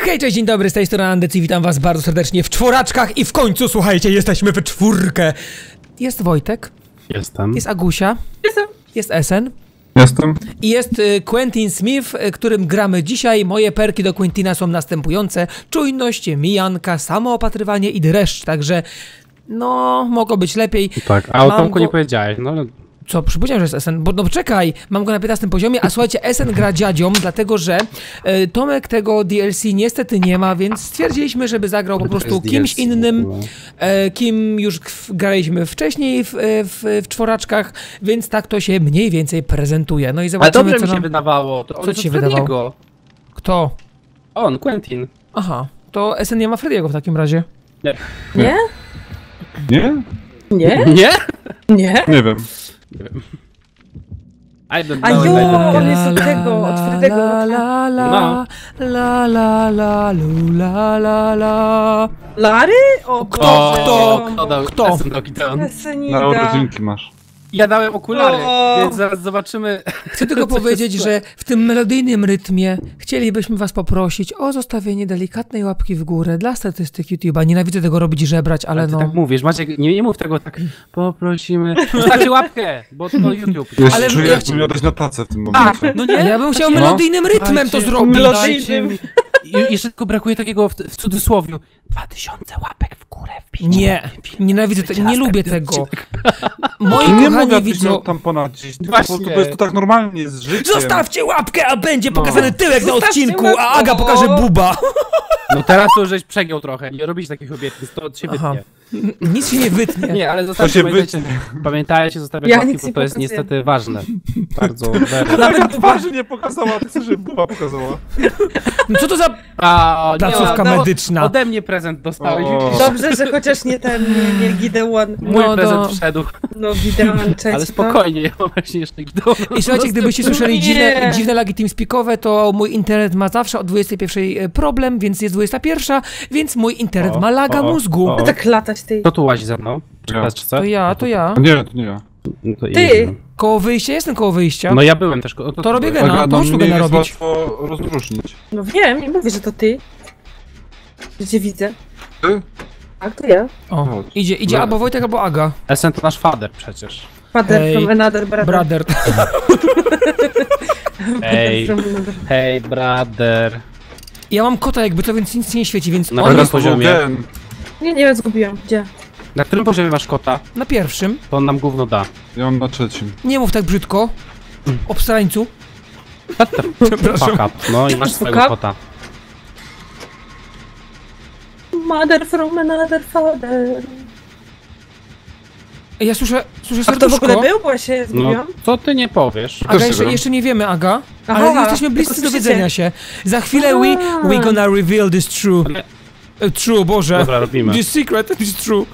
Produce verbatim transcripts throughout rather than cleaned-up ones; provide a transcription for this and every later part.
Hej, cześć, dzień dobry, z tej strony Andyc i witam was bardzo serdecznie w czworaczkach i w końcu, słuchajcie, jesteśmy w czwórkę. Jest Wojtek. Jestem. Jest Agusia. Jestem. Jest Esen. Jestem. I jest y, Quentin Smith, y, którym gramy dzisiaj. Moje perki do Quentina są następujące. Czujność, mijanka, samoopatrywanie i dreszcz, także no, mogło być lepiej. Tak, a o Mam Tomku go... nie powiedziałeś, no ale... Co, przypomniałem, że jest Esen, bo no czekaj, mam go na piętnastym poziomie, a słuchajcie, Esen gra dziadzią, dlatego że e, Tomek tego D L C niestety nie ma, więc stwierdziliśmy, żeby zagrał po prostu kimś innym, e, kim już graliśmy wcześniej w, w, w czworaczkach, więc tak to się mniej więcej prezentuje. No i zobaczymy, ale dobrze co mi się nam... wydawało. To Co ci się wydawało? Kto? On, Quentin. Aha, to Esen nie ma Frediego w takim razie. Nie? Nie? Nie? Nie? Nie? Nie? Nie wiem. Nie wiem. I don't A know, jo, I don't know. on jest od tego, od Fredego. La la la la la la la la la. Lary? O Kto? Boże, Kto? kombo. Kto dał? Kto? Jestem Dokiton. Na Esenida. urodzinki masz. Ja dałem okulary, O. więc zaraz zobaczymy. Chcę tylko co się powiedzieć, stanie. że w tym melodyjnym rytmie chcielibyśmy was poprosić o zostawienie delikatnej łapki w górę dla statystyk YouTube'a. Nienawidzę tego robić i żebrać, ale Ale ty no... tak mówisz, Maciek, nie, nie mów tego tak. Poprosimy. Zostawcie łapkę, bo to YouTube. Ja się Ale czuję, ja jakbym miał dać na tacę w tym momencie. No A ja bym chciał No. melodyjnym rytmem to Dajcie- zrobić. dajcie mi- I jeszcze tylko brakuje takiego w, w cudzysłowiu. Dwa tysiące łapek w górę wbijcie. Nie, nienawidzę tego, nie lubię tego. Moi Nie kochani mogę być widzą... tam ponad gdzieś. Po Właśnie. prostu, bo jest to tak normalnie z życiem. Zostawcie łapkę, a będzie No. pokazany tyłek na Zostawcie odcinku, łapkę. a Aga pokaże buba. No teraz to już żeś przegiął trochę, nie robić takich obietnic, to od siebie Aha. nie. Nic się nie wytnie. Nie, ale To zostawcie, się pamiętajcie, wytnie. pamiętajcie, zostawiać Ja łapki, nic bo nie to jest pokazuję. niestety ważne. Bardzo very. Nawet twarzy nie pokazała, ty chcesz, żeby buba pokazała. No co to za A, placówka nie, no, medyczna? Ode mnie prezent dostałeś. O. Dobrze, że chociaż nie ten, nie, nie Gideon. Mój No, prezent do- wszedł, No Gideon, cześć. ale spokojnie, ja mam właśnie jeszcze Gideon. I słuchajcie, gdybyście słyszeli Nie. dziwne, dziwne lagi teamspeakowe, to mój internet ma zawsze o dwudziestej pierwszej problem, więc jest dwudziesta pierwsza, więc mój internet O, ma laga o, o, mózgu. o. No tak latać tej. Kto tu łazi ze mną? Czy Ja. teraz, czy co? To ja, to ja. Nie, to nie ja. No to Ty! inny. Koło wyjścia, jestem koło wyjścia. No ja byłem też. ko- To robię byłem. gena. Aga, to chodź tu mnie gena jest robić. łatwo rozróżnić. No wiem, i mówię, że to ty. Że cię widzę. Ty? Tak, to ja. O, Chodź. idzie, idzie No. albo Wojtek, albo Aga. Esen to nasz fader przecież. Father Hej, from another brother. Brother. Ej, From another. hej, brother. Ja mam kota jakby to, więc nic nie świeci, więc Na on pewno jest poziomie. Gen. Nie, nie wiem, zgubiłam. Gdzie? Na którym poziomie masz kota? na pierwszym. To on nam gówno da. Ja mam na trzecim. Nie mów tak brzydko. Obstrańcu. Fuck up. No i masz Fuck swojego up. kota. Mother from another father. Ja słyszę, słyszę A kto w ogóle serduszko. był? Bo ja się No, zgubiłam. co ty nie powiesz? Aga, Też jeszcze, nie jeszcze nie wiemy, Aga. Aha, Ale jesteśmy bliscy tylko do widzenia się. Za chwilę we, A. we gonna reveal this true. E, True, Boże. Dobra, robimy. This secret is true.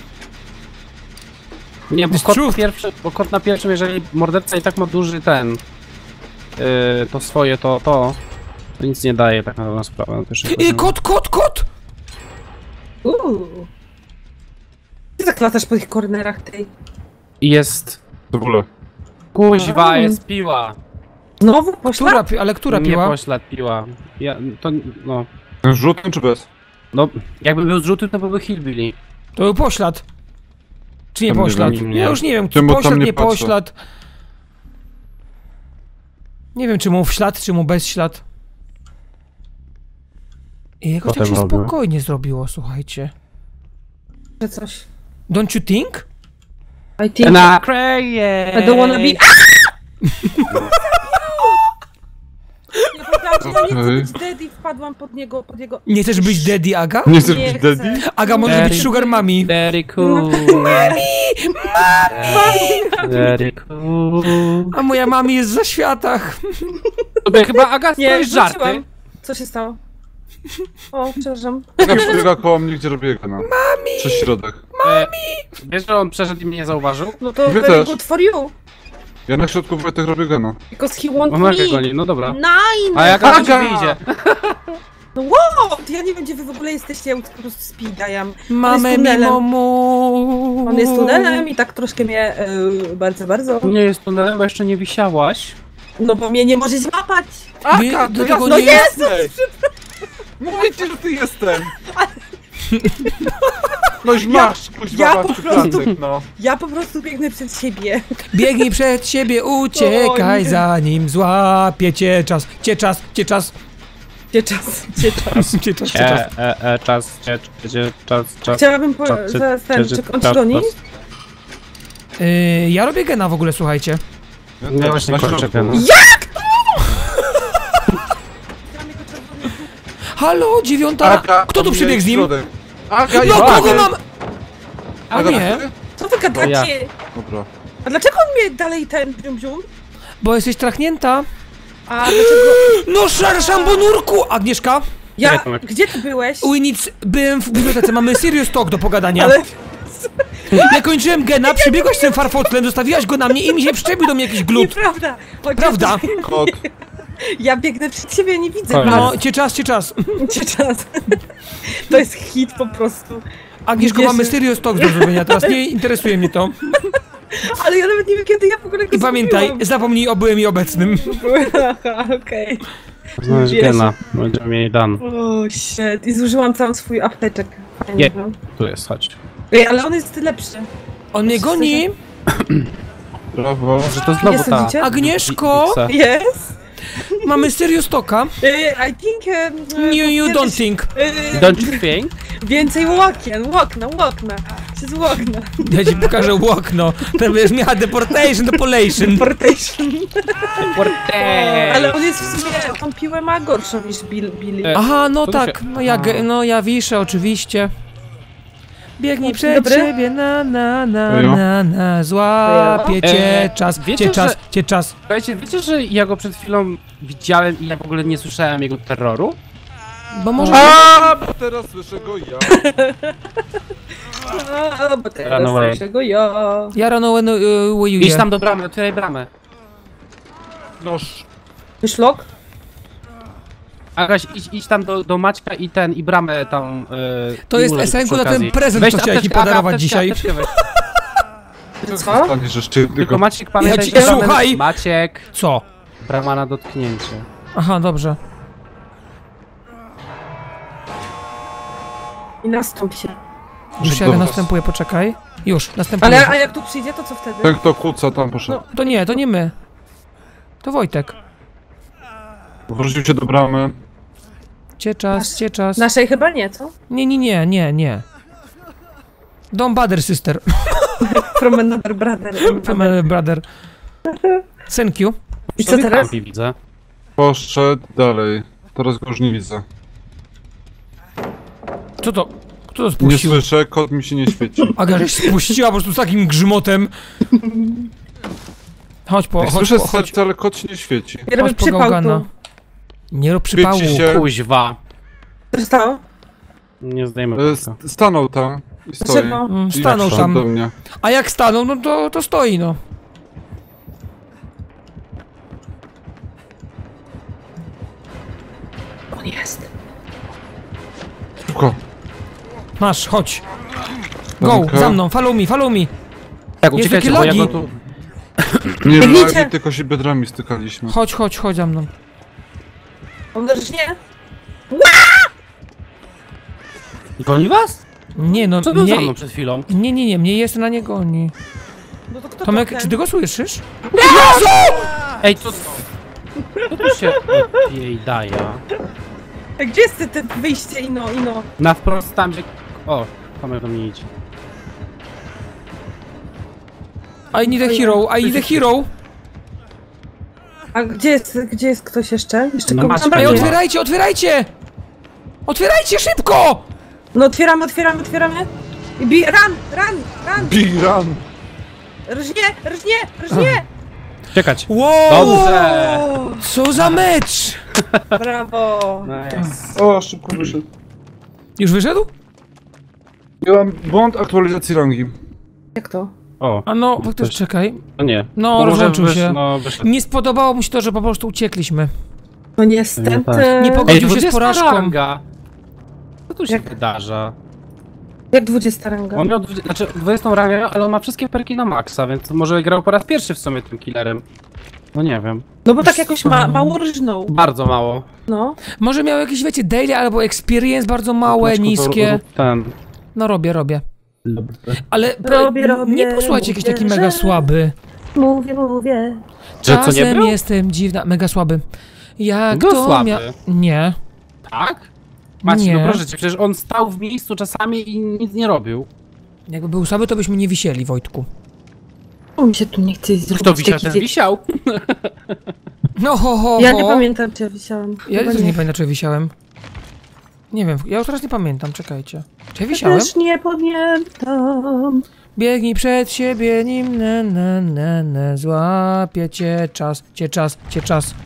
Nie, bo It's kot, truth. pierwszy, bo kot na pierwszym, jeżeli morderca i tak ma duży ten, yy, to swoje, to, to, to nic nie daje tak na dobrą sprawę. Na pierwszym I poziomie. kot, kot, kot! Uuu. Ty tak latasz po tych kornerach tej. I jest, W ogóle. kuźwa, Mm. jest piła. Znowu poszła? Która, pi- ale która Nie piła? poślad piła. Ja, to, no, Z rzutem czy bez? no, jakby był zrzuty, to byłby hillbilly. To był poślad. Czy nie Tam nie poślad? wiem. Ja już nie wiem, czy Czemu tam poślad, nie nie patrzę? poślad. Nie wiem, czy mu w ślad, czy mu bez ślad. I jakoś tak Potem się robię. spokojnie zrobiło, słuchajcie. Że coś. Don't you think? I think... Na kraje! I don't wanna be... Nie powiedziałam, że ja nie chcę być daddy, wpadłam pod niego, pod jego... Nie chcesz być daddy, Aga? Nie chcesz Nie być chcę. daddy? Aga może Daddy. być sugar mami. Very cool. Very cool. A moja mami jest w zaświatach. Tobie chyba Aga Nie, stoisz żarty. wróciłam. Co się stało? O, przepraszam. Aga przebiega koło mnie, gdzie robię gena. Mami! Przez środek. Mami! Wiesz, że on przeszedł i mnie nie zauważył? No to Wy very też. good for you. Ja na środku Wojtek robię gena. Because he wants On me. Aga goni, no dobra. Nine! A jak Aga Aga! ci wyjdzie? No wow! To ja nie wiem, gdzie wy w ogóle jesteście, ja po prostu speedajam. Mamę mimo mu. On jest tunelem i tak troszkę mnie yy, bardzo, bardzo... Nie jest tunelem, bo jeszcze nie wisiałaś. No bo mnie nie może złapać! Wy- do tego No nie jest! Mówię ci, że ty jestem! No już masz, kuźwa, ja masz po przy prostu- placek, no. Ja po prostu biegnę przed siebie. Biegnij przed siebie, uciekaj, O nie. zanim złapie cię czas. Cię czas, cię czas, Gdzie czas? Gdzie czas? cię czas, cię czas. E, e, e, czas, cie, cie, czas, czas. Chciałabym po... czas, cie, zaraz ten, cie, czy on czas, ci goni? czas. Yy, ja robię gena w ogóle, słuchajcie. Ja właśnie na kończę środku. gena. Halo, dziewiąta. Aga, Kto tu omijaj przybiegł z nim? środek. Aga, No Aga. kogo mam? A Aga, nie, ty? Co wy gadacie? Dobra. A dlaczego on mnie dalej ten bzium bzium? bo jesteś trachnięta. A dlaczego... No szar szambonurku! Agnieszka, Ja... Czekaj, Tomek. Gdzie ty byłeś? Winnic, byłem w bibliotece, mamy serious talk do pogadania. Ale... Ja kończyłem gena, przybiegłaś z tym farfotlem, zostawiłaś go na mnie i mi się przyczepił do mnie jakiś glut. Nieprawda! Chodź, Prawda? Kot. Ja biegnę przed siebie, nie widzę Koniec. No, was. cię czas, cię czas. Gdzie czas? To jest hit po prostu. Agnieszko, Wiesz- mamy serious talk do zrobienia teraz, nie interesuje mnie to. Ale ja nawet nie wiem, kiedy ja w ogóle go I pamiętaj, zrobiłam. zapomnij o byłym i obecnym. Aha, okej. Znaleźć Wierzę. gena, będziemy mieli dan. O, shit. I zużyłam cały swój apteczek. Fajnie, Nie. no. Tu jest, chodź. Ej, ale on jest lepszy. On mnie goni. Brawo. Że to Nie znowu ta... sądzicie? Agnieszko, Yes. mamy serious talka. E, I think... Um, You, you don't think. Don't you think? Więcej łokien, łokna, łokna. Przez łokna. Ja ci pokażę okno. To będziesz miała deportation, depolation. Portation. Portej! Ale on jest w sumie... Tą piłę ma gorszą niż Bill, Billy. E, Aha, no To tak, się- no ja, ge- A. no ja wiszę oczywiście. Biegnij Dzień przed dobry. siebie, na na na Ejo. na na, złapie cię E, czas, wiecie, cię czas, że- cię czas. Słuchajcie, wiecie, że ja go przed chwilą widziałem i ja w ogóle nie słyszałem jego terroru? Bo może... A, bo teraz słyszę go ja. A, bo teraz Run away. słyszę go ja. Ja rano when uh, you Idź je. tam do bramy, otwieraj bramę. Noż. Szlok? Agaś, idź, idź tam do, do Maćka i ten, i bramę tam... Yy, To jest esenku na ten prezent, co chciałeś mi podarować dzisiaj. Co? Co? Stanie, że sztywny Tylko go. Maciek, pamiętaj, ci- że bramę- słuchaj! Maciek, Co? brama na dotknięcie. Aha, dobrze. I nastąp się. Już ja Dobra. następuję, poczekaj. Już, następuję. Ale a jak tu przyjdzie, to co wtedy? Ten kto kłóca tam poszedł. To nie, to nie my. To Wojtek. Wrócił się do bramy. Cię czas, cię czas. Naszej chyba nie, co? Nie, nie, nie, nie, nie. Don't bother, sister. From another brother. From a brother. Thank you. I co teraz? Kampi, widzę. Poszedł dalej. Teraz go już nie widzę. Co to? Kto to Nie spuścił? słyszę, kot mi się nie świeci. Aga, żeś spuściła po prostu z takim grzmotem. Chodź po, Ja chodź słyszę po, chodź, serce, ale kot się nie świeci. Ja robię chodź po przypał gałgana. tu. Nie rób przypału. Świeci się. Kuźwa. Co się stało? Nie zdejmę E, tego. st- Stanął tam i stoi. Dlaczego? Mm, I stanął wszedł do tam. mnie. A jak stanął, no to, to stoi, no. On jest. Szybko. Masz, chodź. Go, Dobra. za mną, follow me, follow me. Tak, Jest uciekajcie, takie bo ja lagi. go tu... Nie Biegnijcie. lagi, tylko się biodrami stykaliśmy. Chodź, chodź, chodź za mną. On też nie? Goni was? Nie, no, Co był za mnie... mną przed chwilą? Nie, nie, nie, mnie jest na niego goni. No to kto Tomek, to ten? czy ty go słyszysz? Ej, to... Co tu się jej daje? A gdzie jest te, te wyjście ino, ino? Na wprost tam, gdzie... O, Tomek do mnie idzie. I need a hero, I need a hero. A gdzie jest, gdzie jest ktoś jeszcze? Jeszcze No kogoś masz tam Ej, Nie brakuje? ma. otwierajcie, otwierajcie! Otwierajcie szybko! No otwieramy, otwieramy, otwieramy. I bi... Run, run, run! Biran! Rżnie, rżnie, rżnie! Czekać. Wow! Dobrze! O, Co za mecz! No. brawo! Nice. O, szybko wyszedł. Już wyszedł? Ja mam błąd aktualizacji rangi. Jak to? O, A no, faktycznie, czekaj. no nie. No, Bo może rozłączył wysz- się. No, wyszedł. Nie spodobało mu się to, że po prostu uciekliśmy. No niestety... Nie tak. Nie Ej, pogodził się z dwudziesta porażką. ranga. Co tu się Jak? wydarza? Jak dwudziesta ranga? On miał dwudzie- znaczy dwudziestą rangę, ale on ma wszystkie perki na maksa, więc może grał po raz pierwszy w sumie tym killerem. No nie wiem. No bo tak jakoś ma, mało ryżnął. Bardzo mało. No. Może miał jakieś, wiecie, daily albo experience bardzo małe, Znaczku, to niskie. rób Ten. No robię, robię. Ale Robię, robię, nie posłuchajcie jakiś taki mówię, mega że- słaby. Mówię, mówię. Że co, nie Czasem był? jestem dziwna, mega słaby. Jak Był to słaby. mia... Nie. Tak? Macie, Nie. no proszę cię, przecież on stał w miejscu czasami i nic nie robił. Jakby był słaby, to byśmy nie wisieli, Wojtku. O, mi się tu nie chce zrobić Kto wisiał, taki ten dzie- wisiał. No ho, ho, Ja ho. nie pamiętam, czy ja wisiałam. Ja Chyba też nie pamiętam, czy wisiałem. Nie wiem, ja już teraz nie pamiętam, czekajcie. Czy ja wisiałem? Też nie pamiętam. Biegnij przed siebie, nim ne, ne, ne, ne, złapie cię czas, cię czas, cię czas.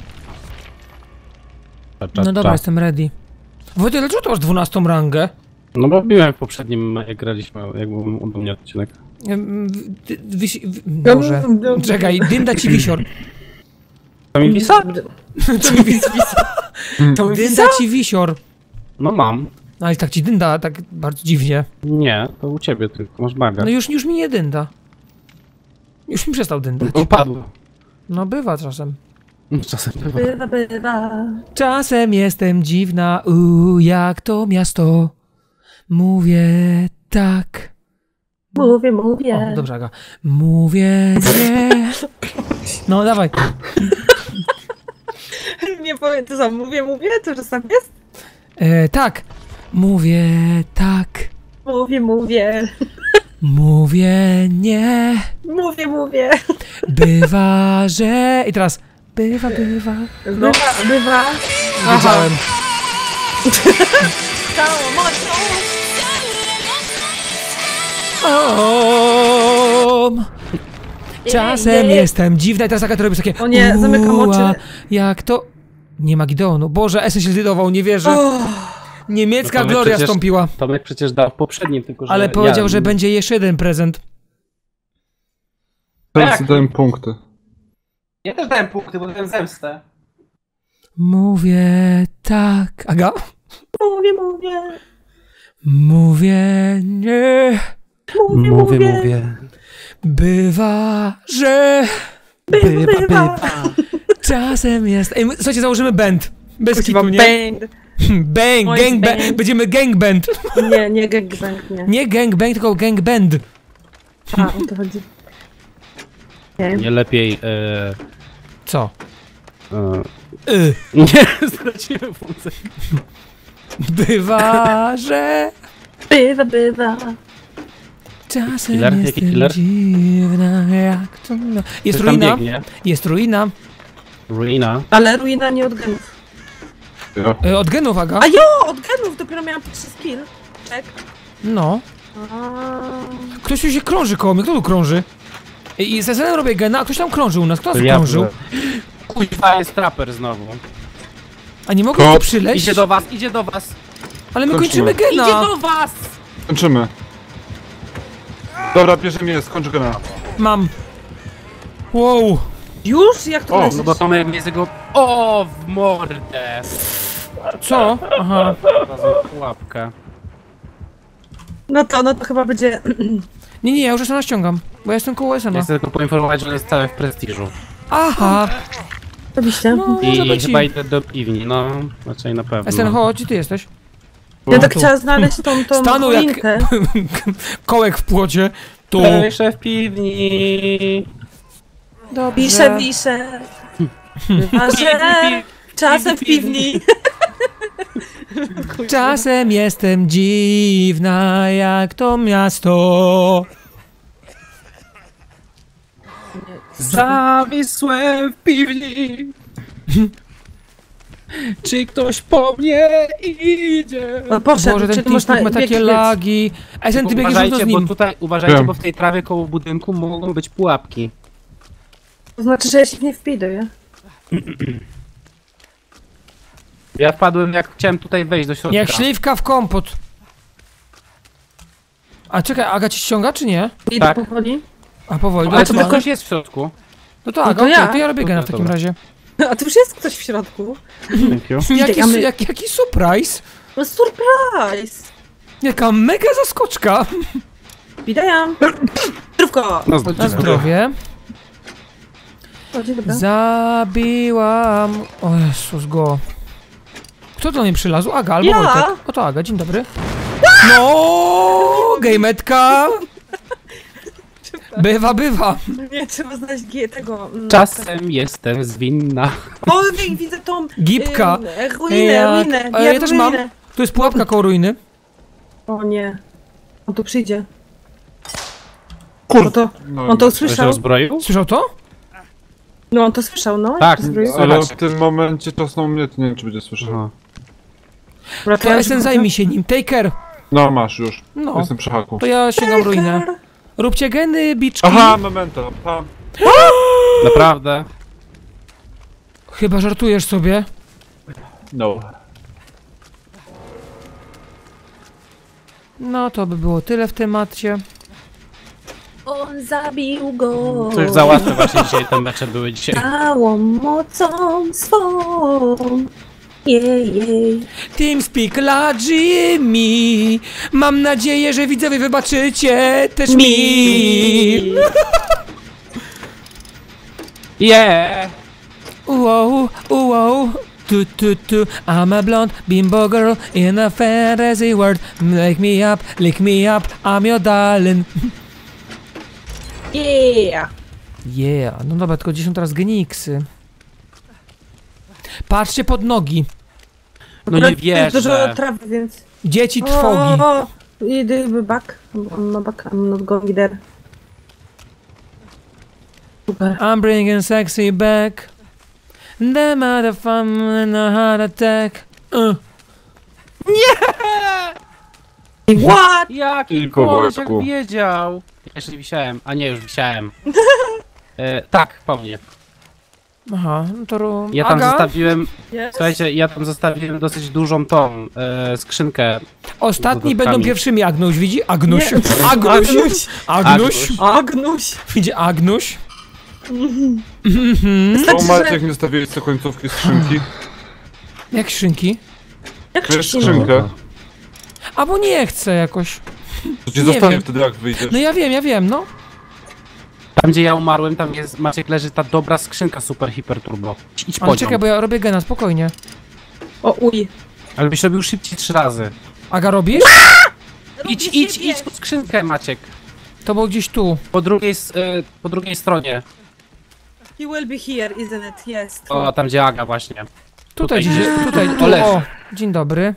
No dobra, jestem ready. Wojtek, dlaczego to masz dwunastą rangę? No bo biłem w poprzednim, jak graliśmy, jak był u mnie odcinek. Em, w- ty- wisi... w- Boże. Czekaj, dynda ci wisior. To mi wisa? To mi wis... To mi Dynda ci wisior. No mam. No ale tak ci dynda, tak bardzo dziwnie. Nie, to u ciebie tylko, masz baga. No już, już mi nie dynda. Już mi przestał dyndać. Upadł. No bywa czasem. Czasem bywa. Bywa, bywa. Czasem jestem dziwna, uuu, jak to miasto. Mówię tak. Mówię, mówię. O, dobrze, Aga. Mówię nie. No dawaj. Nie powiem, to sam mówię, mówię, to już tam jest? E, tak. Mówię tak. Mówię, mówię. Mówię nie. Mówię, mówię. Bywa, że... I teraz. Bywa, bywa. Bywa, bywa. Wiedziałem. Całą mocą. Om. Czasem Nie, nie. jestem dziwna i teraz Aga to robisz takie... O nie, zamykam "Ua, oczy. Jak to... Nie ma Gideonu. Boże, Esen się zlidował, nie wierzę. Oh. Niemiecka No to my gloria przecież- stąpiła. Tomek przecież dał w poprzednim, tylko że Ale powiedział, ja... że będzie jeszcze jeden prezent. Teraz dałem punkty. Ja też dałem punkty, bo dałem zemstę. Mówię tak. Aga? Mówię, mówię. Mówię nie. Mówię, mówię. Bywa, że... Bywa, bywa. Czasem jest... Ej, my- słuchajcie, założymy band. Bez Kuźwa, kitu, nie? bang. Bang, Oj, gang band. band. Będziemy gang band. Nie, nie gangbang, nie. Nie gang bang, tylko gang band. A, o to chodzi. Nie. Nie lepiej... E, Co? e, Y. nie, straciłem funkcję. Bywa, że... Bywa, bywa. Czasem Killer? Jaki jestem killer? dziwna, jak to... no. Jest Ktoś tam ruina. biegnie. Jest ruina. Ruina. Ale ruina nie od genów. Ja. E, od genów, Aga. A jo, od genów dopiero miałam trzy skill. Czek. No. A. Ktoś tu się krąży koło mnie. Kto tu krąży? I i z Esenem robię gena, a ktoś tam krążył u nas. Kto nas Ja krążył? byłem. Kuźwa, jest traper znowu. A nie mogę Kop. tu przyleść? Idzie do was, idzie do was. Ale my Kończymy. kończymy gena. Idzie do was! Kończymy. Dobra, bierze mnie, skończę go na... Mam. Wow. Już? Jak to O, lecisz? No bo Tomek jest jego... O, w mordę! Co? Aha. Razu pułapkę. No to, no to chyba będzie... Nie, nie, ja już Esena ściągam. Bo ja jestem koło Esena. Ja chcę tylko poinformować, że on jest cały w prestiżu. Aha. Oczywiście. No, może I być. chyba idę do piwni, no, raczej na pewno. Esen, chodź, gdzie ty jesteś? Ja tak tu. chciała znaleźć tą, tą Stanął jak choinkę. kołek w płocie. Tu. Piszę w piwni. Dobrze. Piszę, piszę. A że czasem w piwni. Czasem jestem dziwna, jak to miasto. Zawisłem w piwni. Czy ktoś po mnie idzie? O, poszedł, Boże, ten czyli można TikTok ma takie bieg- lagi. Esen, ty biegniesz równo Uważajcie, z bo nim. tutaj, uważajcie, Wiem. bo w tej trawie koło budynku mogą być pułapki. To znaczy, że ja się nie wpiduję. Ja wpadłem, jak chciałem tutaj wejść do środka. Jak śliwka w kompot. A czekaj, Aga ci ściąga, czy nie? Idę Tak. powoli. A powoli. Ale No to to, ktoś jest w środku. no to No Aga, to okej, ja. to ja robię gena w Dobra, takim dobra. razie. A tu już jest ktoś w środku. Thank you. Jaki, Biegamy. jaki, jaki surprise. No surprise! Jaka mega zaskoczka. Witam. Zdrówko! No, Na zdrowie. O, dzień dobry. Zabiłam... O Jezus go. Kto do mnie przylazł? Aga albo Ja. Wojtek. O to Aga, dzień dobry. No, gejmetka. Bywa, bywa. Nie, trzeba znaleźć G tego... mm, Czasem jestem zwinna. O, wi- widzę tą... Gipka. Y, ruinę, Jak- ruinę. A Nie, ja też mam. ruinę. Tu jest pułapka koło ruiny. O nie. On tu przyjdzie. Kur... On to, No, on to Ktoś usłyszał. rozbroił? Słyszał to? No, on to słyszał, no. Tak. Zbroił. ale w tym momencie czasem mnie to nie wiem, czy będzie słyszał. Aha. Dobra, To ja jestem, zajmij się nim. Take care. No, masz już. No, Jestem przy haku. to ja sięgam ruinę. Róbcie geny, biczki. Aha, memento. Pa. Naprawdę? Chyba żartujesz sobie. No. No to by było tyle w temacie. On zabił go. To już za łatwe właśnie dzisiaj te mecze były dzisiaj. Całą mocą swą. Jej, jej. TeamSpeak dla Jimmy. Mam nadzieję, że widzowie wybaczycie też mi. Yeah! Wow, wow. Tu, tu, tu. I'm a blonde bimbo girl in a fantasy world. Make me up, lick me up, I'm your darling. Yeah. Yeah, no dobra, tylko gdzie są teraz geniksy? Patrzcie pod nogi. No nie Akurat jest dużo wierzę. trawy, więc... Dzieci trwogi. O, idę back. I'm not back, I'm not going there. Super. I'm bringing sexy back. The motherfucker in a heart attack. Uh. What? Jaki I koleś, jak Wojtku. wiedział. Jeszcze nie wisiałem, a nie, już wisiałem. E, tak, po mnie. Aha, no to ru... Ja tam Aga? zostawiłem, Yes. słuchajcie, ja tam zostawiłem dosyć dużą tą e, skrzynkę. Ostatni z będą dodatkami. pierwszymi, Agnuś, widzi? Agnuś. Nie. Agnuś. Agnuś. Agnuś. Agnuś. Widzi Agnuś. O, Wystarczy, Maciek, że... nie stawiłeś sobie końcówki skrzynki. Jak szynki? Jak Wiesz Krzysiu. skrzynkę? A bo nie chcę jakoś. To ci Nie zostawię wiem. wtedy, jak wyjdziesz. No ja wiem, ja wiem, no. Tam gdzie ja umarłem, tam jest, Maciek, leży ta dobra skrzynka super hiper turbo. Idź po Ale nią. czekaj, bo ja robię gena, spokojnie. O, uj. Ale byś robił szybciej trzy razy. Aga robisz? Idź, idź, idź po skrzynkę, Maciek. To było gdzieś tu. Po drugiej, s- e, po drugiej stronie. He will be here, isn't it? Yes. O, tam gdzie Aga właśnie. Tutaj Tutaj. gdzieś, tutaj, tu, leży. o. Dzień dobry.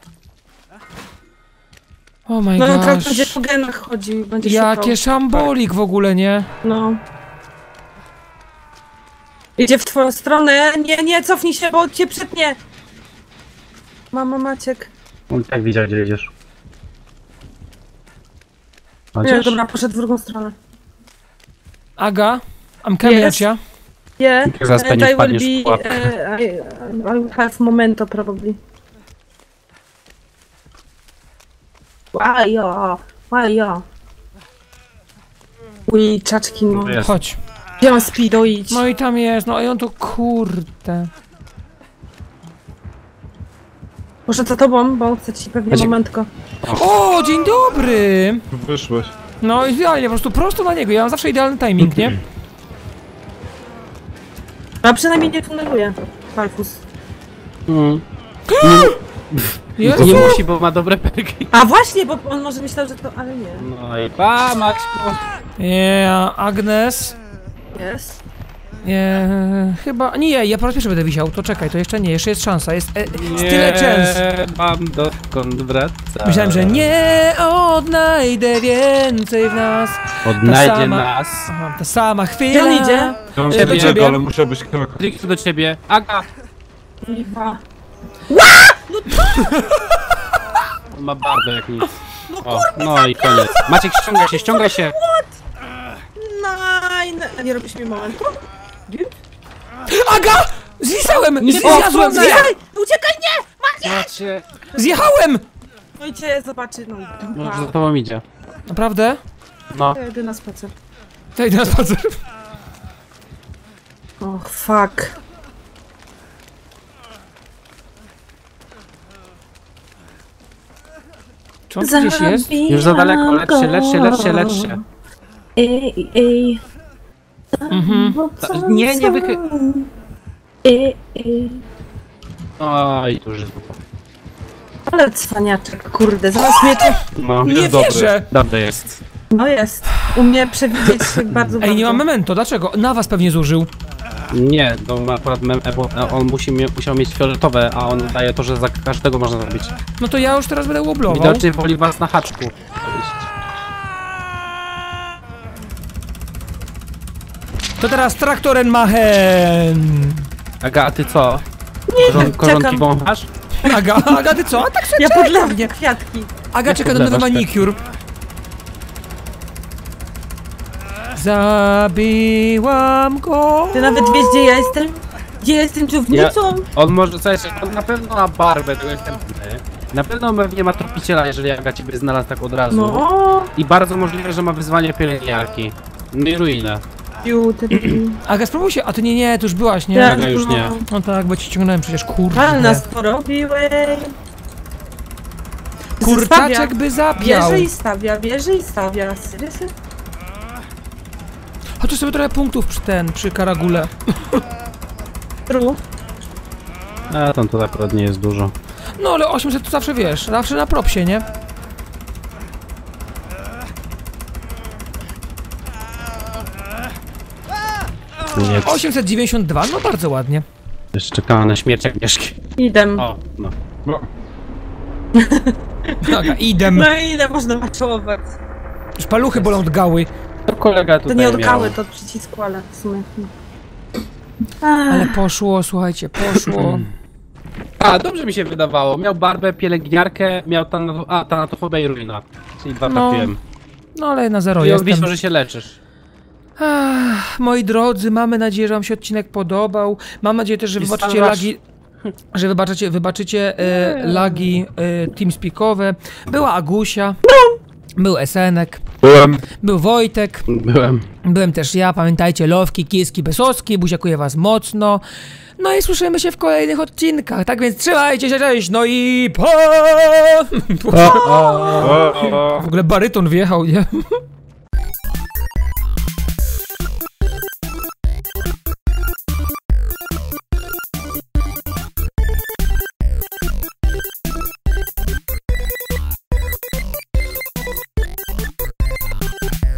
Oh my No, teraz gosh. będzie po genach chodził, będzie Jakie szukał. szambolik w ogóle, nie? No. Idzie w twoją stronę. Nie, nie, cofnij się, bo cię przetnie. Mama Maciek. On tak widział, gdzie jedziesz. Nie, dobra, poszedł w drugą stronę. Aga, I'm coming Yes. at ya. Yeah, Jak zaraz and nie I will wpadniesz w be... pułapkę. Uh, I, I will have momento, probably. Łajo, łajo. Uj, czaczki, no. Jest. Chodź. Gdzie mam speedo idź? No i tam jest, no i on tu kurde. Muszę za tobą, bo chcę ci pewnie Maciek. momentko. O, dzień dobry! Wyszłeś. No idealnie, po prostu prosto na niego. Ja mam zawsze idealny timing, nie? A przynajmniej nie tuneluję. Palfus. Mm. Jezu. Nie musi, bo ma dobre perki. A właśnie, bo on może myślał, że to... ale nie. No i pa, Maćku. Yeah, Agnes. Jest. Nie, chyba... Nie, ja po raz pierwszy będę wisiał. To czekaj, to jeszcze nie, jeszcze jest szansa. Jest e, tyle chance. mam dokąd wracać. Myślałem, że nie odnajdę więcej w nas. Odnajdzie sama- nas. Aha, ta sama chwila. Gdzie on idzie? Ja mam E, do jednego, ciebie? ale musiał być kilka. Klik do ciebie. Aga! Kurwa. On ma bardzo jak nic. O, no i koniec. Maciek, ściąga się, ściąga się. Nine! A nie robisz mi momentu? Aga! Zwisałem! Nie Zjadłem! o, Zja Uciekaj! Uciekaj, nie! Macie. zjechałem! No i cię zobaczy, no i No, dupa. za tobą idzie. Naprawdę? No. Ja idę na spacer. To idę na spacer. Och, fuck. Czy on tu gdzieś jest? Już za daleko, lecz się, lecz się, lecz się, lecz się. Ej, ej. Mhm. Bo co, Nie, nie co? wychy... I, i. Oj, tu już jest dupa. Ale cwaniaczek, kurde, zaraz mnie to... No, Nie jest dobry. wierzę! dobry jest. No jest. Umie przewidzieć bardzo Ej, nie bardzo. ma memento, dlaczego? Na was pewnie zużył. Nie, to ma akurat mem, bo on musi, mie- musiał mieć fioletowe, a on daje to, że za każdego można zrobić. No to ja już teraz będę łoblował. Widocznie woli was na haczku. To teraz traktorenmachen! Aga, a ty co? Nie, Korzon, korzonki czekam. wąchasz? Aga, Aga, ty co? A tak sobie Ja czekaj podlewam na mnie. kwiatki. Aga Jak czeka na nowy podlewasz manicure. Zabiłam go. Ty nawet wiesz, gdzie ja jestem? Gdzie ja jestem czównicą? On może, słuchaj, on na pewno ma barbę, tego jestem pewny. Na pewno nie ma tropiciela, jeżeli Aga ciebie znalazł tak od razu. No. I bardzo możliwe, że ma wyzwanie pielęgniarki. No i ruinę. Piu, ty... Aga, spróbuj się. A ty nie, nie, tu już byłaś, nie? Ja- Aga już nie. No tak, bo ci ciągnąłem przecież, kurde. Pan nas porobiłeś. Kurczaczek by zapiał. Bierze i stawia, bierze i stawia. Serysy? Chociaż sobie trochę punktów przy ten, przy karagule. Tru. A tam to akurat nie jest dużo. No ale osiemset to zawsze wiesz, zawsze na propsie, nie? Nie, osiemset dziewięćdziesiąt dwa, no bardzo ładnie. jeszcze czekała na śmierć Agnieszki. Idę. O, no. Aga, idem. No i ile można maczować? Już paluchy bolą od gały. To kolega To tutaj nie od miał. gały, to od przycisku, ale w sumie... Ale poszło, słuchajcie, poszło. A, dobrze mi się wydawało. Miał barbę, pielęgniarkę, miał tan a, tanatofobię i ruina. Czyli dwa No, trafiłem. No ale na zero I jestem. odwiedził, że się leczysz. Ach, moi drodzy, mamy nadzieję, że wam się odcinek podobał. Mam nadzieję też, że I wybaczycie starasz- lagi... Że wybaczycie, wybaczycie e, lagi e, teamspeakowe. Była Agusia. Był Esenek. Byłem. Był Wojtek. Byłem. Byłem też ja, pamiętajcie, Lowki, Kiski, Besowski, buziakuję was mocno. No i słyszymy się w kolejnych odcinkach, tak więc trzymajcie się, cześć, no i pa! O, o. W ogóle baryton wjechał, nie?